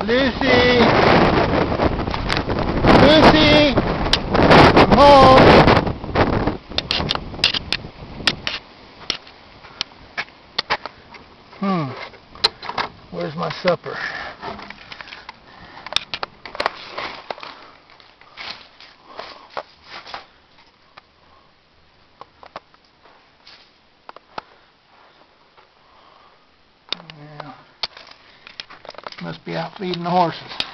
Lucy! Lucy! I'm home! Where's my supper? Yeah. Must be out feeding the horses.